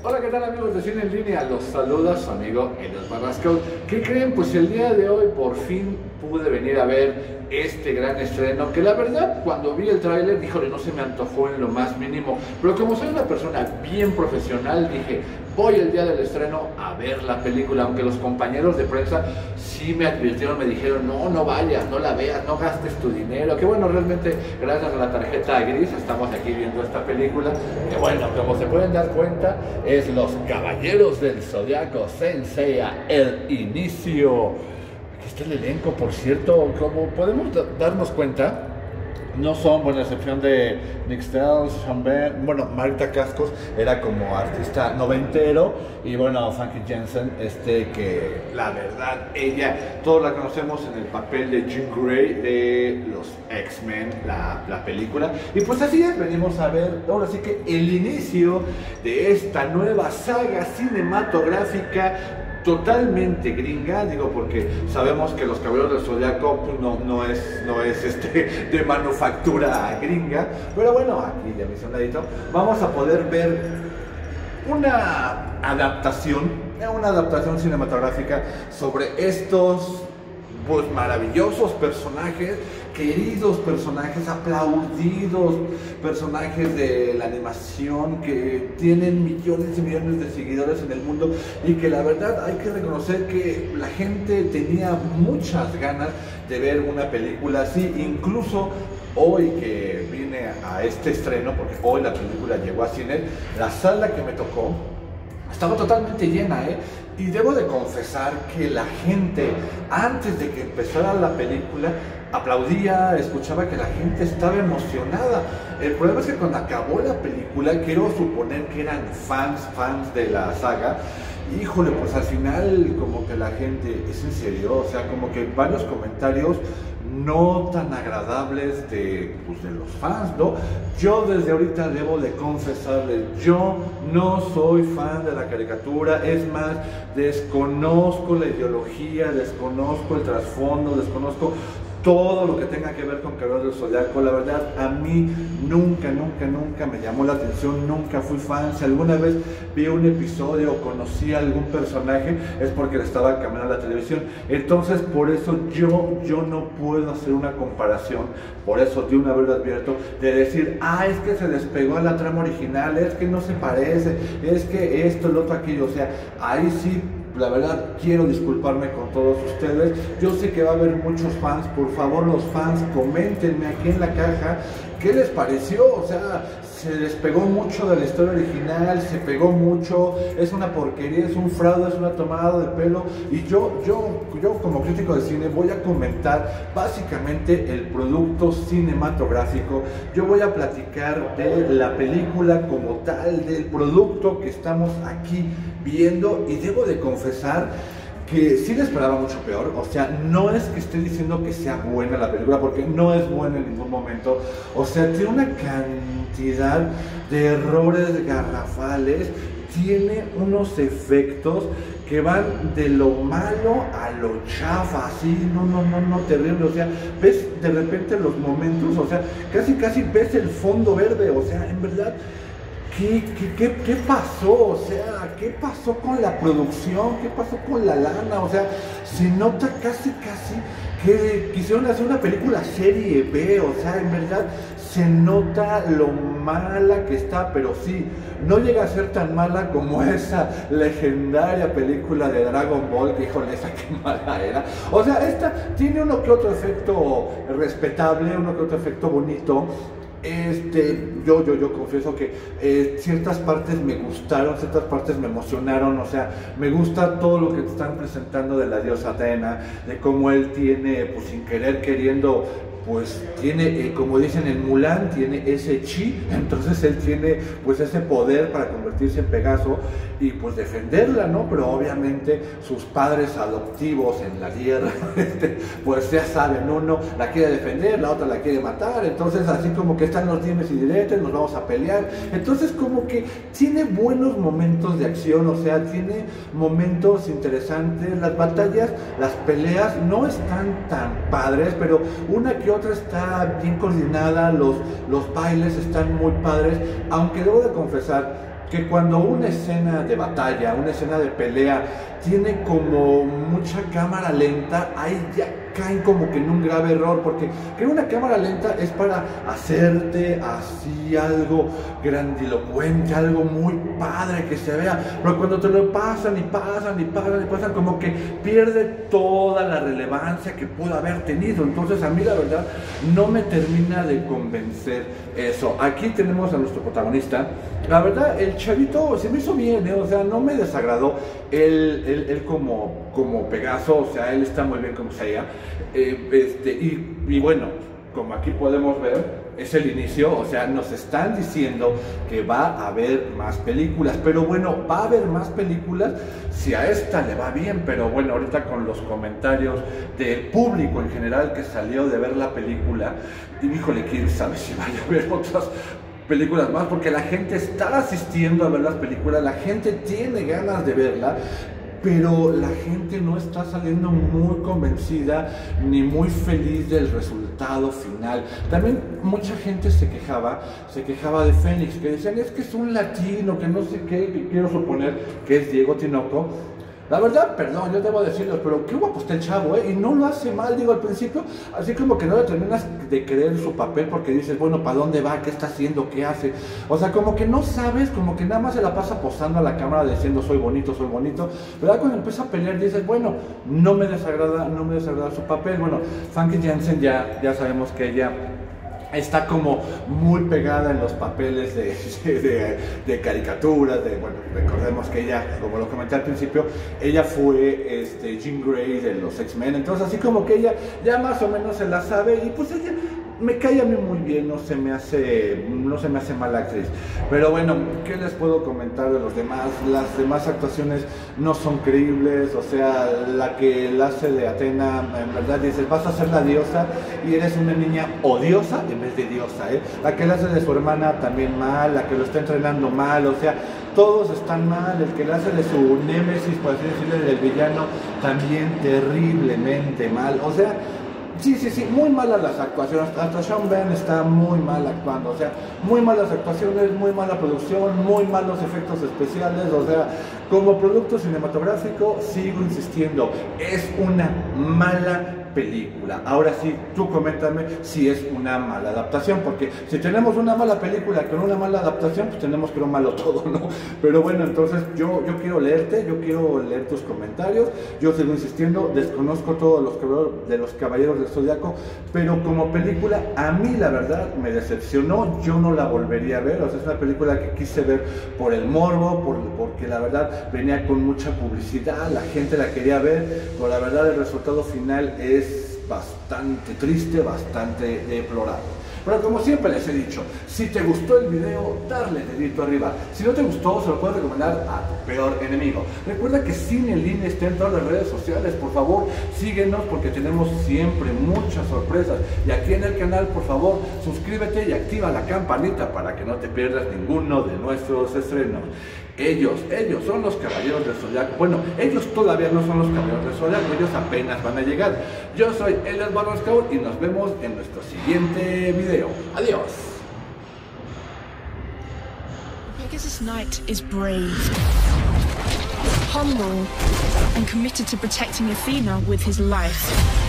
Hola, ¿qué tal amigos de Cine en Línea? Los saluda su amigo Elios Barrasco. ¿Qué creen? Pues el día de hoy por fin pude venir a ver este gran estreno que la verdad cuando vi el tráiler, híjole, no se me antojó en lo más mínimo, pero como soy una persona bien profesional dije, voy el día del estreno a ver la película, aunque los compañeros de prensa sí me advirtieron, me dijeron, no vayas, no la veas, no gastes tu dinero, que bueno, realmente gracias a la tarjeta gris estamos aquí viendo esta película, que bueno, como se pueden dar cuenta, es Los Caballeros del Zodiaco, Saint Seiya, el inicio. Aquí está el elenco, por cierto, como podemos darnos cuenta, no son, bueno, a excepción de Nick Stells, Sean Ben, bueno, Marta Cascos era como artista noventero, y bueno, Famke Janssen, que la verdad, ella, todos la conocemos en el papel de Jean Grey de los X-Men, la película, y pues así es, venimos a ver, ahora sí que el inicio de esta nueva saga cinematográfica, totalmente gringa, digo porque sabemos que Los Caballeros del Zodiaco pues, no es de manufactura gringa, pero bueno, aquí ya me hice un ladito, vamos a poder ver una adaptación cinematográfica sobre estos pues maravillosos personajes, queridos personajes, aplaudidos personajes de la animación que tienen millones y millones de seguidores en el mundo y que la verdad hay que reconocer que la gente tenía muchas ganas de ver una película así, incluso hoy que vine a este estreno, porque hoy la película llegó a cine, la sala que me tocó estaba totalmente llena, y debo de confesar que la gente, antes de que empezara la película, aplaudía, escuchaba que la gente estaba emocionada. El problema es que cuando acabó la película, quiero suponer que eran fans de la saga, híjole, pues al final como que la gente, ¿es en serio? O sea, como que varios comentarios no tan agradables de los fans, ¿no? Yo desde ahorita debo de confesarles, yo no soy fan de la caricatura, es más, desconozco la ideología, desconozco el trasfondo, desconozco todo lo que tenga que ver con Caballeros del Zodiaco. La verdad, a mí nunca me llamó la atención, nunca fui fan. Si alguna vez vi un episodio o conocí a algún personaje, es porque le estaba cambiando la televisión. Entonces, por eso yo no puedo hacer una comparación, por eso de una vez lo advierto, de decir, es que se despegó a la trama original, es que no se parece, es que esto, el otro, aquello. O sea, ahí sí, la verdad, quiero disculparme con todos ustedes. Yo sé que va a haber muchos fans. Por favor, los fans, coméntenme aquí en la caja qué les pareció. O sea, se despegó mucho de la historia original, se pegó mucho, es una porquería, es un fraude, es una tomada de pelo. Y yo como crítico de cine voy a comentar básicamente el producto cinematográfico. Yo voy a platicar de la película como tal, del producto que estamos aquí viendo, y debo de confesar que sí le esperaba mucho peor. O sea, no es que esté diciendo que sea buena la película, porque no es buena en ningún momento. O sea, tiene una cantidad de errores garrafales, tiene unos efectos que van de lo malo a lo chafa, así, no, terrible. O sea, ves de repente los momentos, o sea, casi ves el fondo verde. O sea, en verdad, ¿Qué pasó? O sea, ¿qué pasó con la producción? ¿Qué pasó con la lana? O sea, se nota casi que quisieron hacer una película serie B. O sea, en verdad se nota lo mala que está, pero sí, no llega a ser tan mala como esa legendaria película de Dragon Ball, que híjole, esa que mala era. O sea, esta tiene uno que otro efecto respetable, uno que otro efecto bonito. Yo confieso que ciertas partes me gustaron, ciertas partes me emocionaron. O sea, me gusta todo lo que te están presentando de la diosa Atena, de cómo él tiene, pues sin querer queriendo, pues tiene, como dicen en Mulan, tiene ese chi, entonces él tiene pues ese poder para convertirse en Pegaso y pues defenderla, ¿no? Pero obviamente sus padres adoptivos en la tierra, pues ya saben, uno la quiere defender, la otra la quiere matar, entonces así como que están los dimes y diretes, nos vamos a pelear. Entonces como que tiene buenos momentos de acción, o sea, tiene momentos interesantes, las batallas, las peleas no están tan padres, pero una que otra está bien coordinada, los bailes están muy padres, aunque debo de confesar que cuando una escena de batalla, una escena de pelea, tiene como mucha cámara lenta, ahí ya caen como que en un grave error, porque que una cámara lenta es para hacerte así algo grandilocuente, algo muy padre que se vea, pero cuando te lo pasan y pasan y pasan y pasan, como que pierde toda la relevancia que pudo haber tenido. Entonces a mí la verdad no me termina de convencer eso. Aquí tenemos a nuestro protagonista, la verdad el chavito se me hizo bien, o sea, no me desagradó él como Pegaso, o sea, él está muy bien como sea, y bueno, como aquí podemos ver, es el inicio, o sea, nos están diciendo que va a haber más películas, pero bueno, va a haber más películas si a esta le va bien, pero bueno, ahorita con los comentarios del público en general que salió de ver la película, y híjole, quién sabe si vaya a haber otras películas más, porque la gente está asistiendo a ver las películas, la gente tiene ganas de verla, pero la gente no está saliendo muy convencida ni muy feliz del resultado final. También mucha gente se quejaba de Fénix, que decían es que es un latino, que no sé qué, que quiero suponer que es Diego Tinoco. La verdad, perdón, yo debo decirlo, pero qué guapo está el chavo, y no lo hace mal, digo, al principio, así como que no le terminas de creer su papel porque dices, bueno, ¿para dónde va? ¿Qué está haciendo? ¿Qué hace? O sea, como que no sabes, como que nada más se la pasa posando a la cámara diciendo soy bonito, ¿verdad? Cuando empieza a pelear dices, bueno, no me desagrada su papel. Bueno, Famke Janssen ya sabemos que ella está como muy pegada en los papeles de caricaturas, bueno, recordemos que ella, como lo comenté al principio, ella fue Jean Grey de los X-Men, entonces así como que ella ya más o menos se la sabe, y pues ella me cae a mí muy bien, no se me hace mala actriz. Pero bueno, ¿qué les puedo comentar de los demás? Las demás actuaciones no son creíbles, o sea, la que la hace de Athena, en verdad dices, vas a ser la diosa y eres una niña odiosa en vez de diosa, ¿eh? La que la hace de su hermana también mal, la que lo está entrenando mal, o sea, todos están mal, el que le hace de su némesis, por así decirlo, del villano, también terriblemente mal, o sea, sí, muy malas las actuaciones, hasta Sean Penn está muy mal actuando, o sea, muy malas actuaciones, muy mala producción, muy malos efectos especiales, o sea, como producto cinematográfico, sigo insistiendo, es una mala película. Ahora sí, tú coméntame si es una mala adaptación, porque si tenemos una mala película con una mala adaptación, pues tenemos que lo malo todo, ¿no? Pero bueno, entonces yo quiero leerte, yo quiero leer tus comentarios, yo sigo insistiendo, desconozco todos los Caballeros del Zodiaco, pero como película, a mí la verdad me decepcionó, yo no la volvería a ver, o sea, es una película que quise ver por el morbo, porque la verdad venía con mucha publicidad, la gente la quería ver, pero la verdad el resultado final es bastante triste, bastante deplorable. Pero como siempre les he dicho, si te gustó el video, darle dedito arriba. Si no te gustó, se lo puedes recomendar a tu peor enemigo. Recuerda que Cine en Línea está en todas las redes sociales. Por favor, síguenos porque tenemos siempre muchas sorpresas. Y aquí en el canal, por favor, suscríbete y activa la campanita para que no te pierdas ninguno de nuestros estrenos. Ellos son los Caballeros del Zodiaco. Bueno, ellos todavía no son los Caballeros del Zodiaco, ellos apenas van a llegar. Yo soy Elias Barrascout y nos vemos en nuestro siguiente video. Adiós. Pegasus Knight is brave, humble, and committed to protecting Athena with his life.